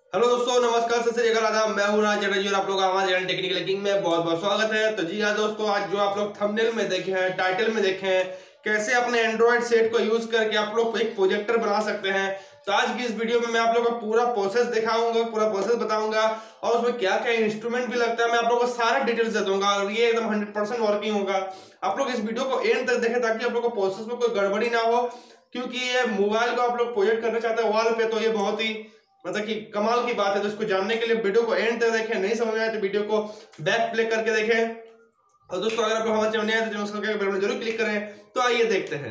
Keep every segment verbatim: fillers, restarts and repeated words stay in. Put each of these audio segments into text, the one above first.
Hello दोस्तों, नमस्कार, सत श्री अकाल, आदाब। मैं हूं चटर्जी और आप लोग हमारे चैनल टेक्निकल किंग में बहुत बहुत स्वागत है। तो जी हाँ दोस्तों, आज जो आप लोग थंबनेल में देखे हैं, टाइटल में देखे हैं, कैसे अपने एंड्रॉइड सेट को यूज करके आप लोग एक प्रोजेक्टर बना सकते हैं। तो आज की इस वीडियो में मैं आप लोगों को पूरा प्रोसेस दिखाऊंगा, पूरा प्रोसेस बताऊंगा और उसमें क्या क्या इंस्ट्रूमेंट भी लगता है, मैं आप लोगों को सारा डिटेल्स दे दूंगा और ये एकदम हंड्रेड परसेंट वर्किंग होगा। आप लोग इस वीडियो को एंड तक देखें ताकि आप लोग को प्रोसेस में कोई गड़बड़ी ना हो, क्योंकि ये मोबाइल को आप लोग प्रोजेक्ट करना चाहते हैं वॉल पे, तो ये बहुत ही मतलब कि कमाल की बात है। तो इसको जानने के लिए वीडियो को एंड तक देखें, नहीं समझ में आए तो वीडियो को बैक प्ले करके देखें। और दोस्तों, अगर आप लोग हमारे चैनल नए हैं तो चैनल बेल बटन जरूर क्लिक करें। तो आइए देखते हैं।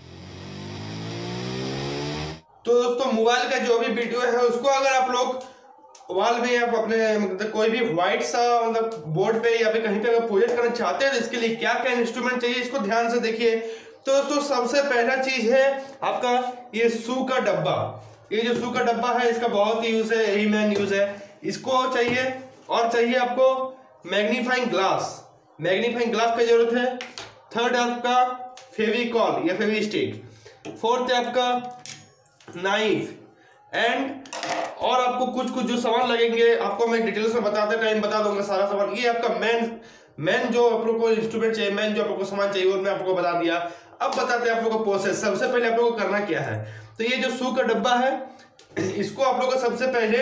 तो दोस्तों, मोबाइल का जो भी वीडियो है उसको अगर आप लोग वॉल में आप अपने मतलब कोई भी व्हाइट सा मतलब बोर्ड पे या फिर कहीं पे अगर प्रोजेक्ट करना चाहते हैं तो इसके लिए क्या क्या इंस्ट्रूमेंट चाहिए इसको ध्यान से देखिए। तो दोस्तों, सबसे पहला चीज है आपका ये शू का डब्बा। ये जो शू का डब्बा है इसका बहुत ही यूज है, यही मेन यूज है। इसको चाहिए और चाहिए आपको मैग्नीफाइंग ग्लास। मैग्नीफाइंग ग्लास की जरूरत है। थर्ड है आपका फेविकॉल या फेविस्टिक। फोर्थ है आपका नाइफ एंड और आपको कुछ कुछ जो सामान लगेंगे आपको मैं डिटेल्स में बताते टाइम बता दूंगा सारा सामान। ये आपका मेन मेन जो आप लोग को इंस्ट्रूमेंट चाहिए, मेन जो आप लोग को सामान चाहिए वो मैं आपको बता दिया। अब बताते हैं आप लोग को प्रोसेस। सबसे पहले आप लोग को करना क्या है। तो ये जो शू का डब्बा है इसको आप लोग को सबसे पहले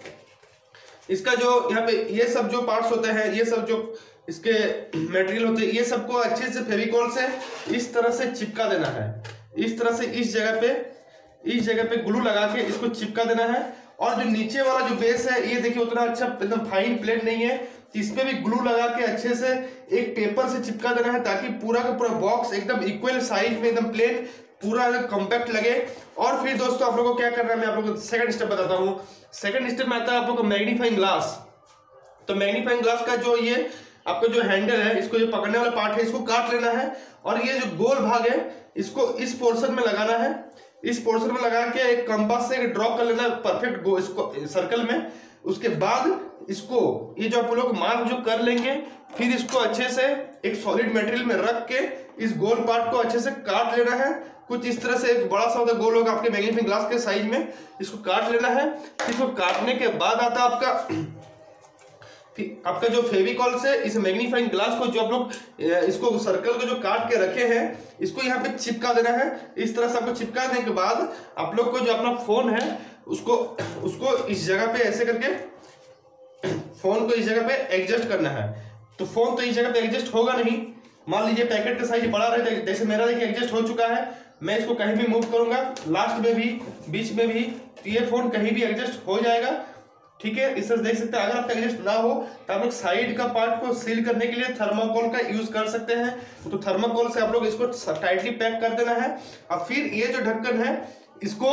इसका जो यहाँ पे ये सब जो पार्ट्स होते हैं, ये सब जो इसके मटेरियल होते हैं, ये सबको अच्छे से फेविकॉल से इस तरह से चिपका देना है। इस तरह से इस जगह पे इस जगह पे ग्लू लगा के इसको चिपका देना है। और जो नीचे वाला जो बेस है ये देखिए उतना अच्छा एकदम फाइन प्लेट नहीं है, इस पे भी ग्लू लगा के अच्छे से एक पेपर से चिपका देना है ताकि पूरा का पूरा बॉक्स एकदम इक्वल साइज में एकदम प्लेन पूरा कॉम्पैक्ट लगे। और फिर दोस्तों आप लोगों को क्या करना है मैं आप लोगों को सेकंड स्टेप बताता हूँ। सेकंड स्टेप में आता है आप लोगों को मैग्नीफाइंग ग्लास। तो मैग्नीफाइंग ग्लास का जो ये आपका जो हैंडल है, इसको जो पकड़ने वाला पार्ट है इसको काट लेना है और ये जो गोल भाग है इसको इस पोर्शन में लगाना है। इस पोर्शन में लगा के एक कंपास से ड्रॉ कर लेना परफेक्ट गो इसको सर्कल में। उसके बाद इसको ये जो आप लोग मार्क जो कर लेंगे, फिर इसको अच्छे से एक सॉलिड मटेरियल में रख के इस गोल पार्ट को अच्छे से काट लेना है। कुछ इस तरह से एक बड़ा सा होता गोल होगा आपके मैग्नीफाइंग ग्लास के साइज में, इसको काट लेना है। इसको काटने के बाद आता है आपका आपका जो फेविकॉल से इस मैग्नीफाइंग ग्लास को जो आप लोग इसको सर्कल को जो काट के रखे हैं इसको यहाँ पे चिपका देना है। इस तरह से आपको चिपका देने के बाद आप लोग को जो अपना फोन है उसको उसको इस जगह पे ऐसे करके फोन को इस जगह पे एडजस्ट करना है। तो फोन तो इस जगह पे एडजस्ट होगा नहीं, मान लीजिए पैकेट का साइज बड़ा रहे, जैसे मेरा देखिए एडजस्ट हो चुका है। मैं इसको कहीं भी मूव करूंगा, लास्ट में भी बीच में भी, तो ये फोन कहीं भी एडजस्ट हो जाएगा। ठीक है, इस तरह देख सकते हैं। अगर आपका एडजस्ट ना हो तो आप लोग साइड का पार्ट को सील करने के लिए थर्माकोल का यूज कर सकते हैं। तो थर्माकोल से आप लोग इसको टाइटली पैक कर देना है। और फिर ये जो ढक्कन है इसको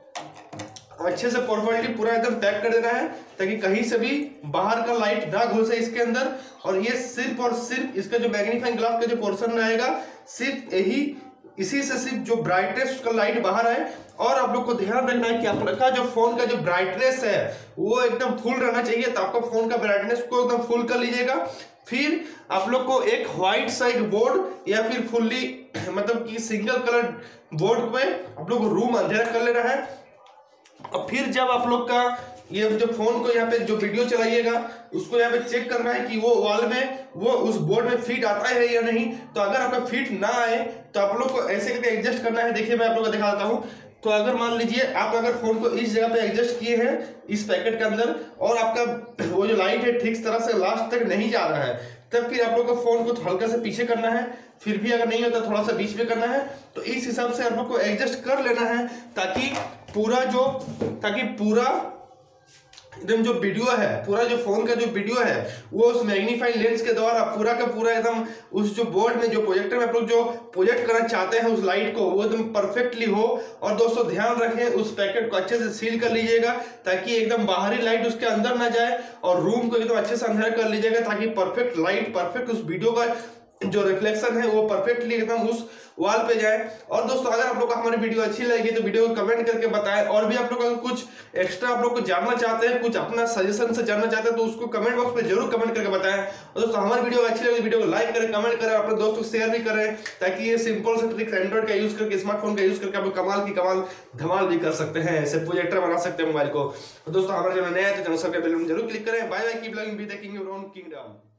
अच्छे से प्रॉपर्ली पूरा एकदम पैक कर देना है ताकि कहीं से भी बाहर का लाइट ना घुसे इसके अंदर। और ये सिर्फ और सिर्फ इसका जो मैग्नीफाइंग ग्लास का जो पोर्शन रहेगा सिर्फ यही इसी से सिर्फ जो ब्राइटनेस का लाइट बाहर आए। और आप लोग को ध्यान रखना है कि आपका जो फोन का जो ब्राइटनेस है वो एकदम फुल रहना चाहिए। तो आपका फोन का ब्राइटनेस को एकदम फुल कर लीजिएगा। फिर आप लोग को एक व्हाइट साइड बोर्ड या फिर फुल्ली मतलब कि सिंगल कलर बोर्ड पे आप लोग को रूम अंधेरा कर लेना है। और फिर जब आप लोग का ये जो फोन को यहाँ पे जो वीडियो चलाइएगा उसको यहाँ पे चेक करना है कि वो वॉल में वो उस बोर्ड में फिट आता है या नहीं। तो अगर आपका फिट ना आए तो आप लोग को ऐसे करके एडजस्ट करना है। देखिए मैं आप लोग को दिखा देता हूँ। तो अगर मान लीजिए आप अगर फोन को इस जगह पे एडजस्ट किए हैं इस पैकेट के अंदर और आपका वो जो लाइट है ठीक तरह से लास्ट तक नहीं जा रहा है, तब फिर आप लोग को फोन को हल्का से पीछे करना है। फिर भी अगर नहीं होता थोड़ा सा बीच में करना है। तो इस हिसाब से आप लोग को एडजस्ट कर लेना है ताकि पूरा जो ताकि पूरा एकदम जो वीडियो है, पूरा जो फोन का जो वीडियो है वो उस मैग्नीफाइंग लेंस के द्वारा पूरा का पूरा एकदम उस जो बोर्ड में जो प्रोजेक्टर में आप लोग जो प्रोजेक्ट करना चाहते हैं उस लाइट को वो एकदम परफेक्टली हो। और दोस्तों ध्यान रखें उस पैकेट को अच्छे से सील कर लीजिएगा ताकि एकदम बाहरी लाइट उसके अंदर ना जाए और रूम को एकदम अच्छे से अंधेरा कर लीजिएगा ताकि परफेक्ट लाइट परफेक्ट उस वीडियो का जो रिफ्लेक्शन है वो परफेक्टली एकदम उस वॉल पे जाए। और दोस्तों अगर आप लोग को हमारी वीडियो अच्छी लगी तो वीडियो को कमेंट करके बताएं, और भी आप लोग अगर कुछ एक्स्ट्रा आप लोग को जानना चाहते हैं, कुछ अपना सजेशन से जानना चाहते हैं तो उसको कमेंट बॉक्स में जरूर कमेंट करके बताएं। और दोस्तों हमारी वीडियो अच्छी लगी वीडियो को लाइक करें, कमेंट करें, अपने दोस्तों को शेयर भी करें, ताकि ये सिंपल से ट्रिक्स एंड्रॉइड का यूज करके, स्मार्टफोन का यूज करके आप कमाल की कमाल धमाल भी कर सकते हैं, ऐसे प्रोजेक्टर बना सकते हैं मोबाइल को। तो दोस्तों हमारे चैनल नया है तो चैनल सब्सक्राइब जरूर क्लिक करें। Bye bye, keep loving, be the king your own kingdom.